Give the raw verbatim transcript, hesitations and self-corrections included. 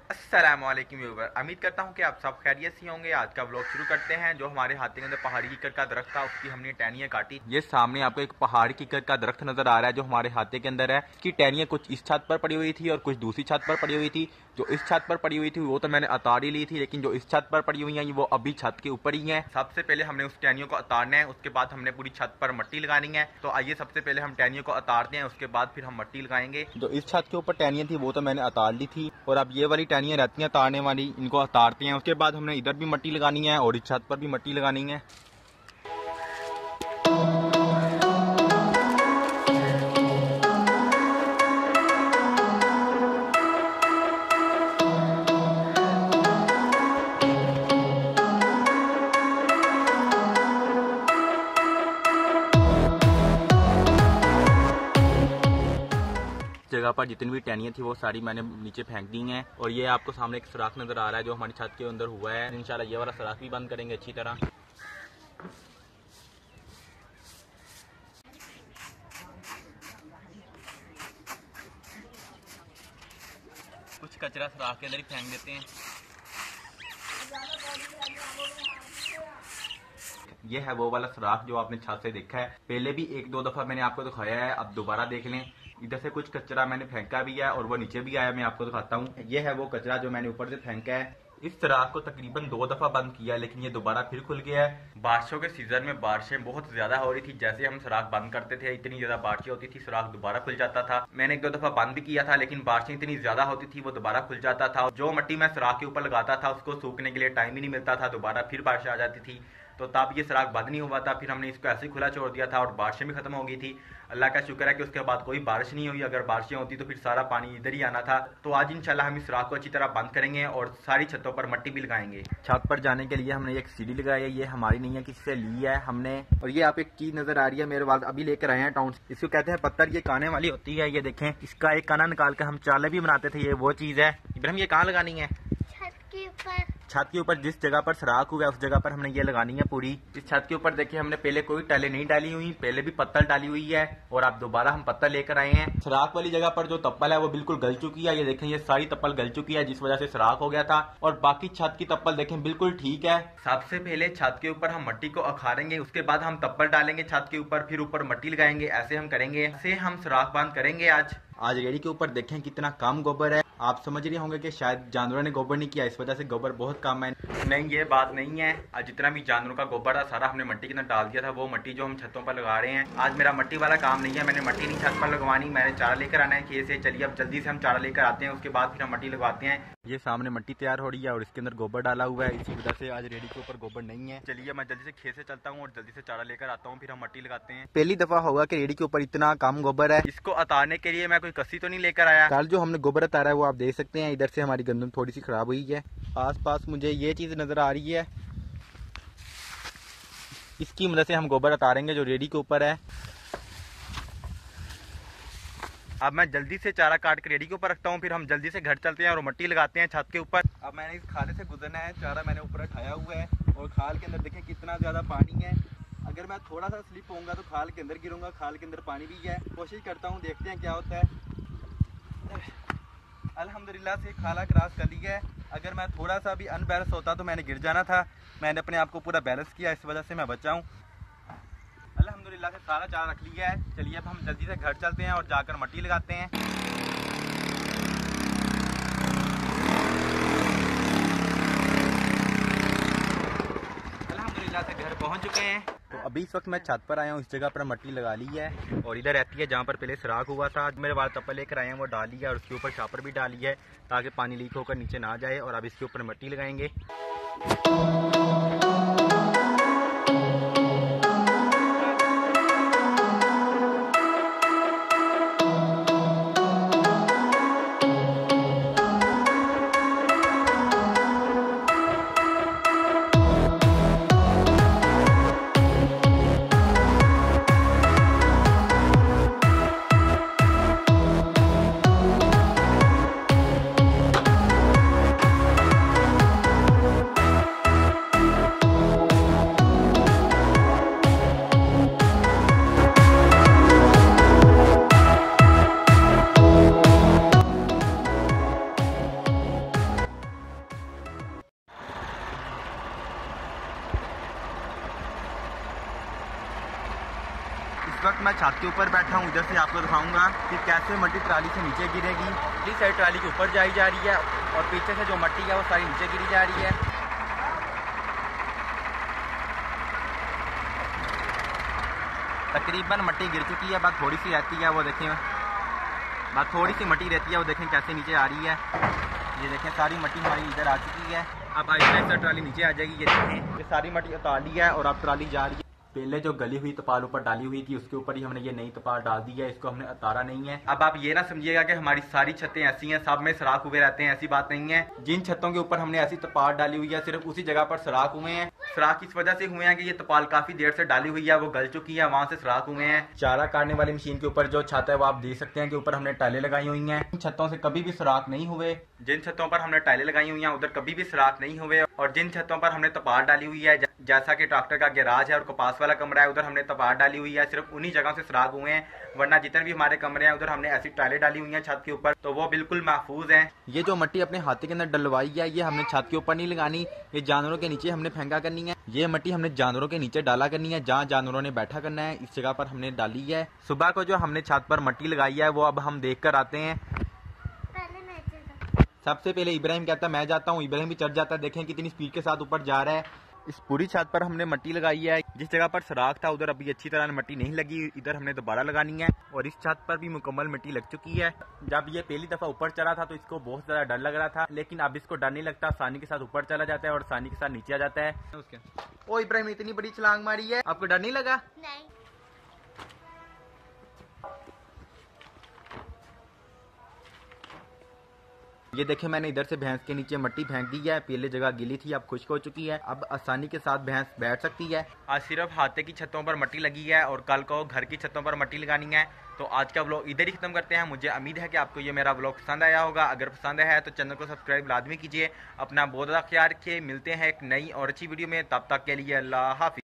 अस्सलामुअलैकुम व्यूअर, उम्मीद करता हूँ कि आप सब खैरियत से होंगे। आज का व्लॉग शुरू करते हैं। जो हमारे हाथी के अंदर पहाड़ी कीकर का दरख्त था, उसकी हमने टहनियाँ काटी। ये सामने आपको एक पहाड़ी कीकर का दरख्त नजर आ रहा है जो हमारे हाथी के अंदर है। इसकी टहनियाँ कुछ इस छत पर पड़ी हुई थी और कुछ दूसरी छत पर पड़ी हुई थी। जो इस छत पर पड़ी हुई थी वो तो मैंने उतार ही ली थी, लेकिन जो इस छत पर पड़ी हुई है वो अभी छत के ऊपर ही है। सबसे पहले हमने उस टहनियों को उतारना है, उसके बाद हमने पूरी छत पर मिट्टी लगानी है। तो आइए सबसे पहले हम टहनियों को उतारते हैं, उसके बाद फिर हम मिट्टी लगाएंगे। जो इस छत के ऊपर टहनियाँ थी वो तो मैंने उतार ली थी, और अब ये वाली टहनियाँ रहती हैं उतारने वाली, इनको उतारते हैं। उसके बाद हमने इधर भी मिट्टी लगानी है और इस छत पर भी मिट्टी लगानी है। जगह पर जितनी भी टहनियाँ थी वो सारी मैंने नीचे फेंक दी हैं। और ये आपको सामने एक सुराख नजर आ रहा है जो हमारी छत के अंदर हुआ है। इंशाल्लाह ये वाला सुराख भी बंद करेंगे अच्छी तरह। कुछ कचरा सुराख के अंदर ही फेंक देते हैं। ये है वो वाला सुराख जो आपने छत से देखा है। पहले भी एक दो दफा मैंने आपको दिखाया है, अब दोबारा देख लें। इधर से कुछ कचरा मैंने फेंका भी है और वो नीचे भी आया, मैं आपको दिखाता हूँ। ये है वो कचरा जो मैंने ऊपर से फेंका है। इस सुराख को तकरीबन दो दफा बंद किया, लेकिन ये दोबारा फिर खुल गया है। बारिशों के सीजन में बारिशें बहुत ज्यादा हो रही थी, जैसे हम सुराख बंद करते थे इतनी ज्यादा बारिशें होती थी, सुराख दोबारा खुल जाता था। मैंने एक दो दफा बंद भी किया था, लेकिन बारिशें इतनी ज्यादा होती थी वो दोबारा खुल जाता था। जो मिट्टी मैं सुराख के ऊपर लगाता था उसको सूखने के लिए टाइम ही नहीं मिलता था, दोबारा फिर बारिश आ जाती थी। तो तब ये सुराख बंद नहीं हुआ था। फिर हमने इसको ऐसे ही खुला छोड़ दिया था और बारिशें भी खत्म हो गई थी। अल्लाह का शुक्र है कि उसके बाद कोई बारिश नहीं हुई। अगर बारिशें होती तो फिर सारा पानी इधर ही आना था। तो आज इंशाल्लाह हम इस सुराख को अच्छी तरह बंद करेंगे और सारी छतों पर मिट्टी भी लगाएंगे। छत पर जाने के लिए हमने एक सीढ़ी लगाई है, ये हमारी नहीं है, किसी से ली है हमने। और ये आप एक चीज नजर आ रही है, मेरे वाल अभी लेकर आए हैं टाउन से। इसको कहते हैं पत्थर, ये काने वाली होती है। ये देखें, इसका एक काना निकाल कर हम चाले भी बनाते थे। ये वो चीज है। इब्राहिम ये कहाँ लगानी है? छत के ऊपर। छत के ऊपर जिस जगह पर सुराख हुआ है उस जगह पर हमने ये लगानी है पूरी। इस छत के ऊपर देखिए हमने पहले कोई टाइलें नहीं डाली हुई, पहले भी पत्थर डाली हुई है और अब दोबारा हम पत्थर लेकर आए हैं। सुराख वाली जगह पर जो तप्पल है वो बिल्कुल गल चुकी है। ये देखें, ये सारी तप्पल गल चुकी है जिस वजह से सुराख हो गया था। और बाकी छत की तप्पल देखें बिल्कुल ठीक है। सबसे पहले छत के ऊपर हम मिट्टी को उखाड़ेंगे, उसके बाद हम तप्पल डालेंगे छत के ऊपर, फिर ऊपर मिट्टी लगाएंगे। ऐसे हम करेंगे, ऐसे हम सुराख बंद करेंगे। आज आज रेडी के ऊपर देखें कितना कम गोबर है। आप समझ रहे होंगे कि शायद जानवरों ने गोबर नहीं किया, इस वजह से गोबर बहुत कम है। नहीं, ये बात नहीं है। आज जितना भी जानवरों का गोबर था सारा हमने मिट्टी के अंदर डाल दिया था। वो मिट्टी जो हम छतों पर लगा रहे हैं, आज मेरा मिट्टी वाला काम नहीं है। मैंने मिट्टी नहीं छत पर लगवानी, मैंने चारा लेकर आना है खेत से। चलिए अब जल्दी से हम चारा लेकर आते हैं, उसके बाद फिर हम मिट्टी लगवाते हैं। ये सामने मिट्टी तैयार हो रही है और इसके अंदर गोबर डाला हुआ है, इसी वजह से आज रेडी के ऊपर गोबर नहीं है। चलिए मैं जल्दी से खेत से चलता हूँ और जल्दी से चारा लेकर आता हूँ, फिर हम मिट्टी लगाते हैं। पहली दफा होगा कि रेडी के ऊपर इतना कम गोबर है। इसको उतारने के लिए मैं कोई कस्सी तो नहीं लेकर आया। कल जो हमने गोबर उतारा है वो आप देख सकते हैं। इधर से हमारी गंदम थोड़ी सी खराब हुई है। आस पास मुझे ये चीज नजर आ रही है, इसकी मदद से हम गोबर उतारेंगे जो रेडी के ऊपर है। अब मैं जल्दी से चारा काट के रेडी के ऊपर रखता हूँ, फिर हम जल्दी से घर चलते हैं और मिट्टी लगाते हैं छत के ऊपर। अब मैंने इस खाले से गुजरना है, चारा मैंने ऊपर उठाया हुआ है और खाल के अंदर देखें कितना ज्यादा पानी है। अगर मैं थोड़ा सा स्लिप होऊंगा तो खाल के अंदर गिरूंगा। खाल के अंदर पानी भी है, कोशिश करता हूँ, देखते हैं क्या होता है। अल्हम्दुलिल्लाह से खाला क्रॉस कर ली है। अगर मैं थोड़ा सा भी अनबैलेंस होता तो मैंने गिर जाना था। मैंने अपने आप को पूरा बैलेंस किया, इस वजह से मैं बचा हूँ। अल्हम्दुलिल्लाह से सारा चारा रख लिया है। चलिए अब हम जल्दी से घर चलते हैं और जाकर मिट्टी लगाते हैं। अल्हम्दुलिल्लाह से घर पहुंच चुके हैं। तो अभी इस वक्त मैं छत पर आया हूँ, इस जगह पर मिट्टी लगा ली है और इधर रहती है जहाँ पर पहले सुराख हुआ था। मेरे वाल तप्पल लेकर आए हैं, वो डाली है और उसके ऊपर शापर भी डाली है ताकि पानी लीक होकर नीचे ना जाए। और अब इसके ऊपर मिट्टी लगाएंगे। वक्त मैं छत के ऊपर बैठा हूँ, इधर से आपको दिखाऊंगा कि कैसे मट्टी ट्राली से नीचे गिरेगी। इस साइड ट्राली के ऊपर जाई जा रही है और पीछे से जो मट्टी है वो सारी नीचे गिरी जा रही है। तकरीबन मट्टी गिर चुकी है, बस थोड़ी सी रहती है, वो देखें, बस थोड़ी सी मट्टी रहती है, वो देखें कैसे नीचे आ रही है। ये देखें सारी मट्टी हमारी इधर आ चुकी है। अब आहिस्ता ट्राली नीचे आ जाएगी। ये देखें ये सारी मट्टी उतार ली है और अब ट्राली जा रही है। पहले जो गली हुई तपाल ऊपर डाली हुई थी उसके ऊपर ही हमने ये नई तपाल डाल दी है, इसको हमने उतारा नहीं है। अब आप ये ना समझिएगा कि हमारी सारी छतें ऐसी हैं, सब में सराख हुए रहते हैं, ऐसी बात नहीं है। जिन छतों के ऊपर हमने ऐसी तपाल डाली हुई है सिर्फ उसी जगह पर सराख हुए हैं। सराख इस वजह से हुए हैं कि ये तपाल काफी देर से डाली हुई है, वो गल चुकी है, वहां से सराख हुए हैं। चारा काटने वाली मशीन के ऊपर जो छत है वो आप देख सकते हैं कि ऊपर हमने टाइलें लगाई हुई हैं। इन छतों से कभी भी सराख नहीं हुए। जिन छतों पर हमने टाइलें लगाई हुई हैं उधर कभी भी सराख नहीं हुए। और जिन छतों पर हमने तपाल डाली हुई है, जैसा कि ट्रैक्टर का गैराज है और कपास वाला कमरा है, उधर हमने तपाल डाली हुई है, सिर्फ उन्हीं जगह से सराख हुए हैं। वरना जितने भी हमारे कमरे हैं उधर हमने ऐसी टाइलें डाली हुई हैं छत के ऊपर, तो वो बिल्कुल महफूज हैं। ये जो मट्टी अपने हाथी के अंदर डलवाई है ये हमने छत के ऊपर नहीं लगानी, ये जानवरों के नीचे हमने फेंका करनी है। ये मट्टी हमने जानवरों के नीचे डाला करनी है, जहाँ जानवरों ने बैठा करना है, इस जगह पर हमने डाली है। सुबह को जो हमने छत पर मट्टी लगाई है वो अब हम देख कर आते हैं। सबसे पहले इब्राहिम कहता है मैं जाता हूँ, इब्राहिम भी चढ़ जाता है। देखें कितनी स्पीड के साथ ऊपर जा रहा है। इस पूरी छत पर हमने मट्टी लगाई है। जिस जगह पर सराख था उधर अभी अच्छी तरह मट्टी नहीं लगी, इधर हमने दोबारा लगानी है। और इस छत पर भी मुकम्मल मिट्टी लग चुकी है। जब ये पहली दफा ऊपर चढ़ा था तो इसको बहुत ज्यादा डर लग रहा था, लेकिन अब इसको डर नहीं लगता, आसानी के साथ ऊपर चला जाता है और आसानी के साथ नीचे आ जाता है। उसके ओ इब्राहिम इतनी बड़ी छलांग मारी है, आपको डर नहीं लगा? नहीं। ये देखें मैंने इधर से भैंस के नीचे मट्टी फेंक दी है। पहले जगह गीली थी, अब खुश्क हो चुकी है, अब आसानी के साथ भैंस बैठ सकती है। आज सिर्फ हाथे की छतों पर मट्टी लगी है और कल को घर की छतों पर मट्टी लगानी है। तो आज का व्लॉग इधर ही खत्म करते हैं। मुझे उम्मीद है कि आपको ये मेरा व्लॉग पसंद आया होगा। अगर पसंद आया है तो चैनल को सब्सक्राइब लाजमी कीजिए। अपना बहुत ज़्यादा ख्याल रखिए। मिलते हैं एक नई और अच्छी वीडियो में, तब तक के लिए अल्लाह हाफिज़।